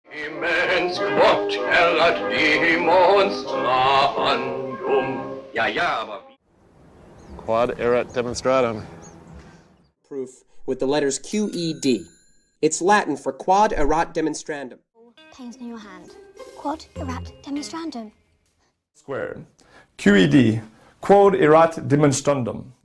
Demens Quod Erat Demonstrandum. Ja, aber Quod Erat Demonstrandum. Proof with the letters Q-E-D. It's Latin for Quod Erat Demonstrandum. Pains in your hand. Quod Erat Demonstrandum. Squared. QED. Quod Erat Demonstrandum.